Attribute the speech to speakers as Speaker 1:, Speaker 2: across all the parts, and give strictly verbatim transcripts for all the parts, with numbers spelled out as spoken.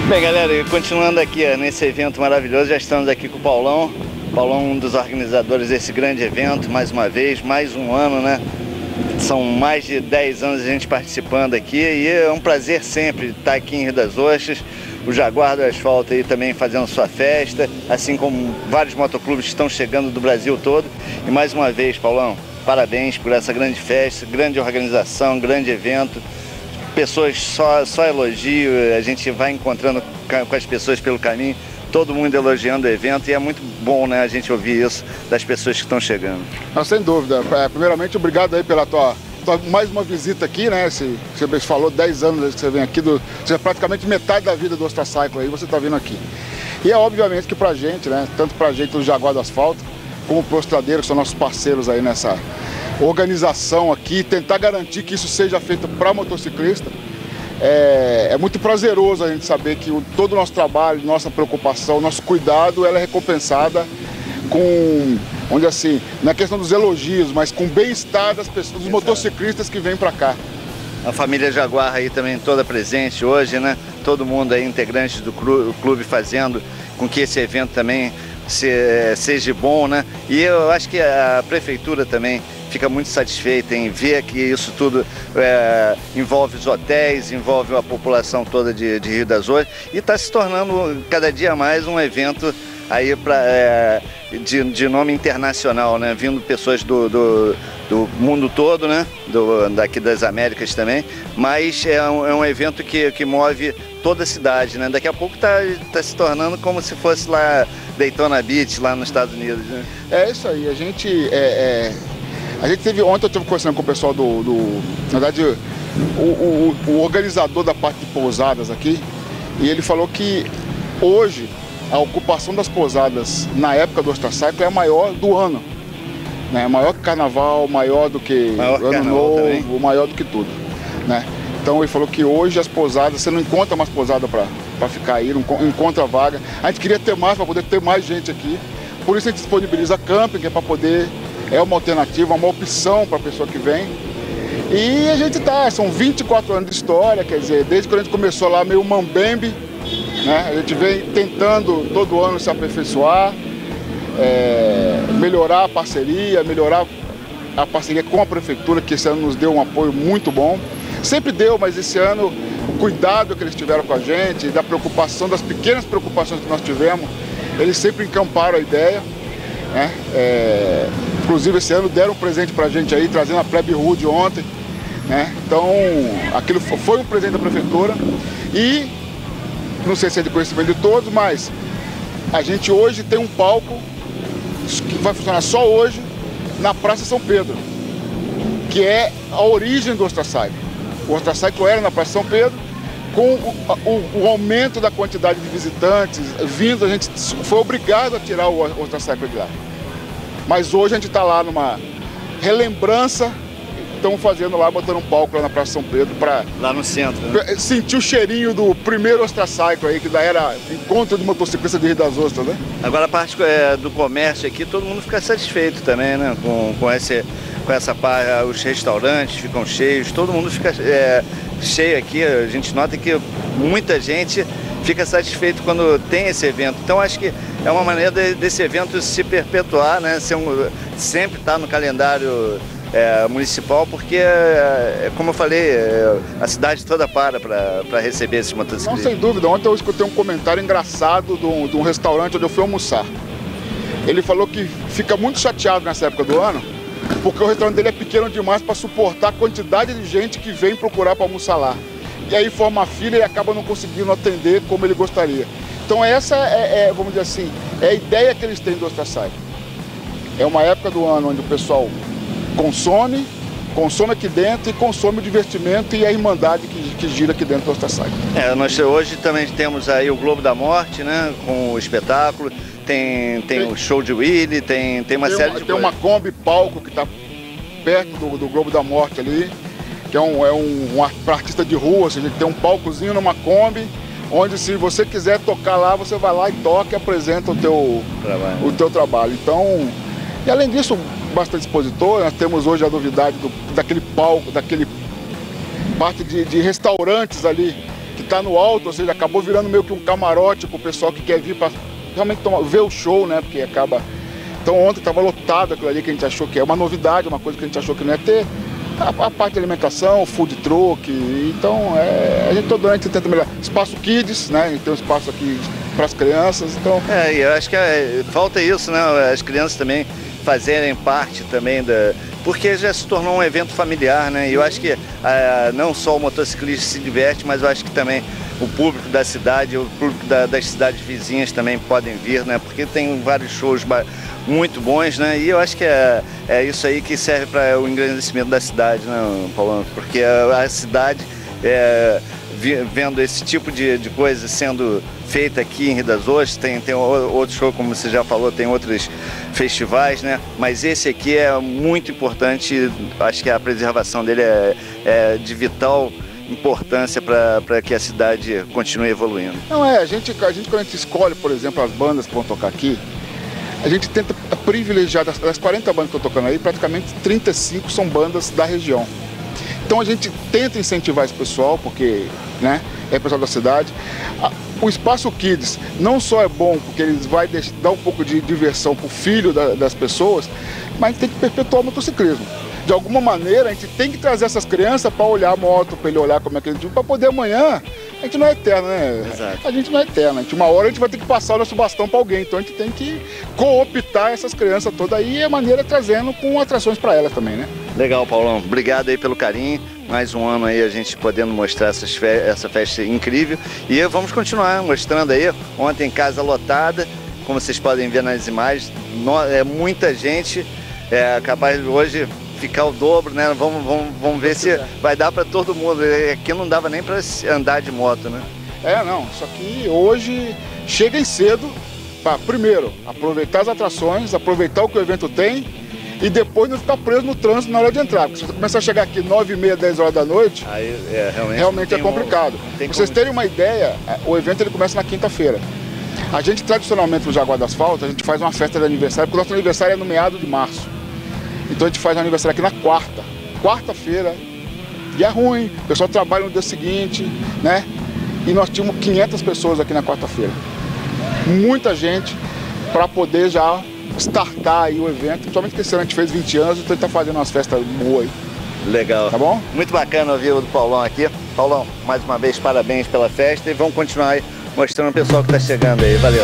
Speaker 1: Bem, galera, continuando aqui ó, nesse evento maravilhoso, já estamos aqui com o Paulão. Paulão, um dos organizadores desse grande evento, mais uma vez, mais um ano, né? São mais de dez anos a gente participando aqui e é um prazer sempre estar aqui em Rio das Ostras. O Jaguar do Asfalto aí também fazendo sua festa, assim como vários motoclubes que estão chegando do Brasil todo. E mais uma vez, Paulão, parabéns por essa grande festa, grande organização, grande evento. Pessoas só, só elogio, a gente vai encontrando com as pessoas pelo caminho, todo mundo elogiando o evento e é muito bom, né, a gente ouvir isso das pessoas que estão chegando.
Speaker 2: Não, sem dúvida. É, primeiramente, obrigado aí pela tua, tua mais uma visita aqui, né? Se, você falou dez anos que você vem aqui, do, você é praticamente metade da vida do Ostracycle aí, você está vindo aqui. E é obviamente que pra gente, né, tanto pra gente do Jaguar do Asfalto, como pro Ostradeiro, que são nossos parceiros aí nessa organização aqui, tentar garantir que isso seja feito para motociclista. É, é muito prazeroso a gente saber que o, todo o nosso trabalho, nossa preocupação, nosso cuidado, ela é recompensada com, onde assim, na questão dos elogios, mas com o bem-estar das pessoas, dos motociclistas que vêm para cá.
Speaker 1: A família Jaguar aí também toda presente hoje, né? Todo mundo aí, integrantes do clube, fazendo com que esse evento também se, seja bom, né? E eu acho que a prefeitura também fica muito satisfeita em ver que isso tudo é, envolve os hotéis, envolve a população toda de, de Rio das Ostras e está se tornando cada dia mais um evento aí pra, é, de, de nome internacional, né? Vindo pessoas do, do, do mundo todo, né? Do, daqui das Américas também, mas é um, é um evento que, que move toda a cidade, né? Daqui a pouco está tá se tornando como se fosse lá Daytona Beach, lá nos Estados Unidos, né?
Speaker 2: É isso aí, a gente é, é... A gente teve, ontem eu estive conversando com o pessoal do, do na verdade, o, o, o organizador da parte de pousadas aqui, e ele falou que hoje a ocupação das pousadas na época do Ostracycle é a maior do ano, né? Maior que Carnaval, maior do que maior Ano Novo, também. Maior do que tudo, né? Então ele falou que hoje as pousadas, você não encontra mais pousada para ficar aí, não encontra vaga. A gente queria ter mais, para poder ter mais gente aqui, por isso a gente disponibiliza camping, que é para poder... É uma alternativa, uma opção para a pessoa que vem. E a gente tá, são vinte e quatro anos de história, quer dizer, desde quando a gente começou lá meio mambembe, né? A gente vem tentando todo ano se aperfeiçoar, é, melhorar a parceria, melhorar a parceria com a prefeitura, que esse ano nos deu um apoio muito bom. Sempre deu, mas esse ano o cuidado que eles tiveram com a gente, da preocupação, das pequenas preocupações que nós tivemos, eles sempre encamparam a ideia, né? É, inclusive esse ano deram um presente pra gente aí, trazendo a Plebe Hood ontem, né? Então, aquilo foi um presente da prefeitura e, não sei se é de conhecimento de todos, mas a gente hoje tem um palco que vai funcionar só hoje na Praça São Pedro, que é a origem do Ostracycle. O Ostracycle era na Praça São Pedro, com o, o, o aumento da quantidade de visitantes vindo, a gente foi obrigado a tirar o Ostracycle de lá. Mas hoje a gente está lá numa relembrança, estamos fazendo lá, botando um palco lá na Praça São Pedro para...
Speaker 1: Lá no centro, né?
Speaker 2: Sentir o cheirinho do primeiro Ostracycle aí, que daí era encontro de motociclista de Rio das Ostras, né?
Speaker 1: Agora a parte é, do comércio aqui, todo mundo fica satisfeito também, né? Com, com, esse, com essa parte, os restaurantes ficam cheios, todo mundo fica é, cheio aqui, a gente nota que muita gente fica satisfeito quando tem esse evento. Então acho que é uma maneira de, desse evento se perpetuar, né? Ser um, sempre estar no calendário é, municipal, porque, é, como eu falei, é, a cidade toda para para receber esses motociclistas.
Speaker 2: Não, sem dúvida. Ontem eu escutei um comentário engraçado de um, de um restaurante onde eu fui almoçar. Ele falou que fica muito chateado nessa época do ano, porque o restaurante dele é pequeno demais para suportar a quantidade de gente que vem procurar para almoçar lá. E aí forma fila e acaba não conseguindo atender como ele gostaria. Então essa é, é, vamos dizer assim, é a ideia que eles têm do Ostracycle. É uma época do ano onde o pessoal consome, consome aqui dentro e consome o divertimento e a irmandade que, que gira aqui dentro do Ostracycle.
Speaker 1: É, nós hoje também temos aí o Globo da Morte, né, com o espetáculo, tem, tem, tem o show de Willy, tem, tem uma
Speaker 2: tem
Speaker 1: série
Speaker 2: uma,
Speaker 1: de
Speaker 2: Tem
Speaker 1: coisas.
Speaker 2: uma Kombi palco que está perto do, do Globo da Morte ali, que é um, é um, um artista de rua, ou seja, tem um palcozinho numa Kombi, onde se você quiser tocar lá, você vai lá e toca e apresenta o teu trabalho. O teu trabalho. Então, e além disso, bastante expositor, nós temos hoje a novidade do, daquele palco, daquele parte de, de restaurantes ali, que está no alto, ou seja, acabou virando meio que um camarote para o pessoal que quer vir para realmente tomar, ver o show, né? Porque acaba... Então ontem estava lotado aquilo ali que a gente achou que é uma novidade, uma coisa que a gente achou que não ia ter. A, a parte de alimentação, food truck, então é, a gente todo ano a gente tenta melhorar. Espaço Kids, né? A gente tem um espaço aqui para as crianças, então...
Speaker 1: É, e eu acho que é, falta isso, né? As crianças também fazerem parte também da... Porque já se tornou um evento familiar, né? E eu acho que ah, não só o motociclista se diverte, mas eu acho que também o público da cidade, o público da, das cidades vizinhas também podem vir, né? Porque tem vários shows muito bons, né? E eu acho que é, é isso aí que serve para o engrandecimento da cidade, né, Paulão? Porque a, a cidade, é, vendo esse tipo de, de coisa sendo feita aqui em Rio das Ostras, tem, tem outro show, como você já falou, tem outros festivais, né? Mas esse aqui é muito importante, acho que a preservação dele é, é de vital importância para que a cidade continue evoluindo.
Speaker 2: Não é, a gente, a gente quando a gente escolhe, por exemplo, as bandas que vão tocar aqui, a gente tenta privilegiar, das, das quarenta bandas que eu tô tocando aí, praticamente trinta e cinco são bandas da região. Então a gente tenta incentivar esse pessoal, porque, né, é o pessoal da cidade. O Espaço Kids não só é bom porque eles vai dar um pouco de diversão para o filho da, das pessoas, mas tem que perpetuar o motociclismo. De alguma maneira a gente tem que trazer essas crianças para olhar a moto, para ele olhar como é que ele diz, para poder amanhã. A gente não é eterno, né?
Speaker 1: Exato.
Speaker 2: A gente não é eterno. A gente, uma hora a gente vai ter que passar o nosso bastão para alguém, então a gente tem que cooptar essas crianças todas aí e a maneira trazendo com atrações para elas também, né?
Speaker 1: Legal, Paulão. Obrigado aí pelo carinho. Mais um ano aí a gente podendo mostrar essas fe essa festa incrível. E vamos continuar mostrando aí. Ontem casa lotada, como vocês podem ver nas imagens. No, é muita gente. É capaz de hoje ficar o dobro, né? Vamos, vamos, vamos ver se vai dar para todo mundo. Aqui não dava nem para andar de moto, né?
Speaker 2: É, não. Só que hoje cheguem cedo para, primeiro, aproveitar as atrações, aproveitar o que o evento tem e depois não ficar preso no trânsito na hora de entrar. Porque se você começar a chegar aqui nove e meia, dez horas da noite,
Speaker 1: aí, é, realmente,
Speaker 2: realmente é complicado. Um, para vocês como... terem uma ideia, o evento ele começa na quinta-feira. A gente, tradicionalmente, no Jaguar do Asfalto, a gente faz uma festa de aniversário, porque o nosso aniversário é no meado de março. Então a gente faz o aniversário aqui na quarta, quarta-feira, e é ruim, o pessoal trabalha no dia seguinte, né? E nós tínhamos quinhentas pessoas aqui na quarta-feira. Muita gente para poder já startar aí o evento, principalmente que esse ano a gente fez vinte anos, então a gente tá fazendo umas festas boas aí.
Speaker 1: Legal.
Speaker 2: Tá bom?
Speaker 1: Muito bacana ouvir o do Paulão aqui. Paulão, mais uma vez, parabéns pela festa e vamos continuar aí mostrando o pessoal que tá chegando aí. Valeu.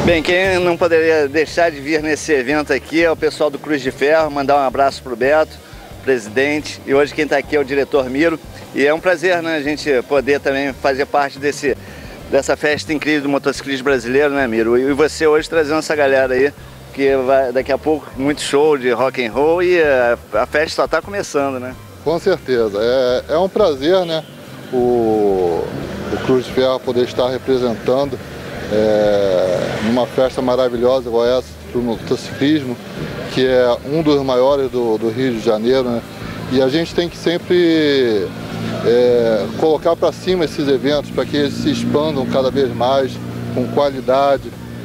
Speaker 1: Bem, quem não poderia deixar de vir nesse evento aqui é o pessoal do Cruz de Ferro, mandar um abraço para o Beto, presidente, e hoje quem está aqui é o diretor Miro, e é um prazer, né, a gente poder também fazer parte desse, dessa festa incrível do motociclismo brasileiro, né, Miro? E você hoje trazendo essa galera aí, que vai, daqui a pouco muito show de rock and roll e a, a festa só está começando, né?
Speaker 3: Com certeza, é, é um prazer, né, o, o Cruz de Ferro poder estar representando É, numa festa maravilhosa igual essa para o motociclismo, que é um dos maiores do, do Rio de Janeiro, né? E a gente tem que sempre é, colocar para cima esses eventos para que eles se expandam cada vez mais, com qualidade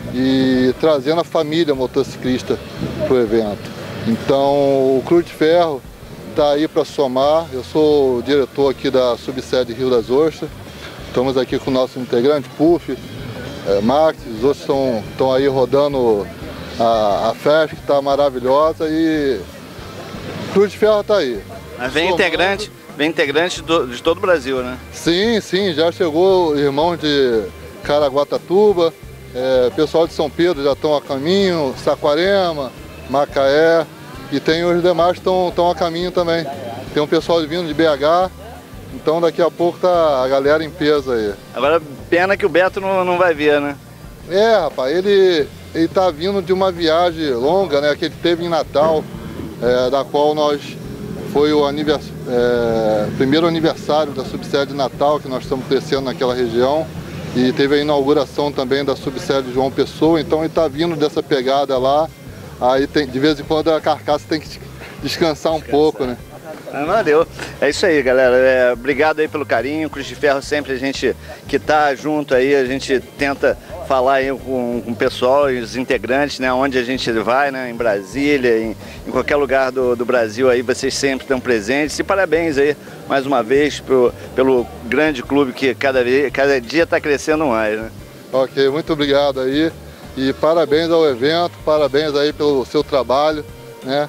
Speaker 3: e trazendo a família motociclista para o evento. Então o Cruz de Ferro está aí para somar. Eu sou o diretor aqui da subsede Rio das Ostras, estamos aqui com o nosso integrante Puff, É, Max, os outros estão aí rodando a, a festa, que está maravilhosa, e Cruz de Ferro está aí.
Speaker 1: Mas vem Somando. integrante, vem integrante do, de todo o Brasil, né?
Speaker 3: Sim, sim, já chegou irmãos de Caraguatatuba, é, pessoal de São Pedro já estão a caminho, Saquarema, Macaé, e tem os demais que estão a caminho também. Tem um pessoal vindo de B H. Então daqui a pouco tá a galera em peso aí.
Speaker 1: Agora, pena que o Beto não, não vai vir, né?
Speaker 3: É, rapaz, ele, ele tá vindo de uma viagem longa, né, que ele teve em Natal, é, da qual nós foi o anivers, é, primeiro aniversário da subsede Natal, que nós estamos crescendo naquela região, e teve a inauguração também da subsede João Pessoa, então ele tá vindo dessa pegada lá, aí tem, de vez em quando a carcaça tem que descansar um Descansar. pouco, né?
Speaker 1: Ah, valeu. É isso aí, galera. É, obrigado aí pelo carinho. Cruz de Ferro sempre a gente que tá junto aí, a gente tenta falar aí com, com o pessoal e os integrantes, né? Onde a gente vai, né? Em Brasília, em, em qualquer lugar do, do Brasil aí, vocês sempre estão presentes. E parabéns aí, mais uma vez, pro, pelo grande clube que cada, vez, cada dia está crescendo mais, né?
Speaker 3: Ok, muito obrigado aí. E parabéns ao evento, parabéns aí pelo seu trabalho, né?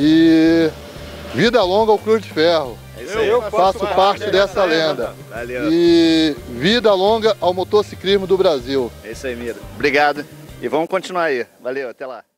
Speaker 3: E vida longa ao Cruz de Ferro.
Speaker 1: É isso aí.
Speaker 3: Eu faço parte, parte dessa lenda.
Speaker 1: Valeu.
Speaker 3: E vida longa ao motociclismo do Brasil.
Speaker 1: É isso aí, Miro. Obrigado. E vamos continuar aí. Valeu, até lá.